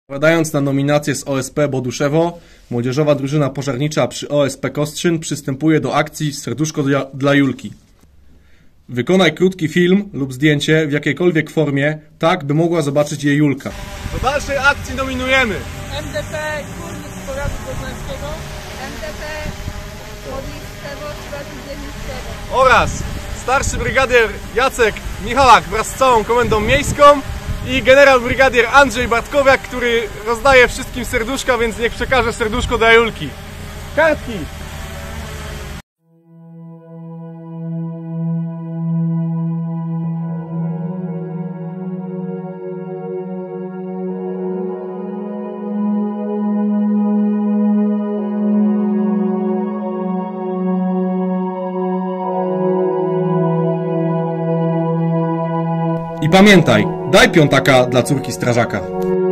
Odpowiadając na nominację z OSP Boduszewo, młodzieżowa drużyna pożarnicza przy OSP Kostrzyn przystępuje do akcji Serduszko dla Julki. Wykonaj krótki film lub zdjęcie w jakiejkolwiek formie, tak by mogła zobaczyć je Julka. Do dalszej akcji nominujemy MDP Górnik z Powiatu Poznańskiego, MDP Modlistwo z Powiatu Zielińskiego oraz starszy brygadier Jacek Michalak wraz z całą komendą miejską i generał brygadier Andrzej Bartkowiak, który rozdaje wszystkim serduszka, więc niech przekaże serduszko dla Julki. Kartki! I pamiętaj, daj piątaka dla córki strażaka.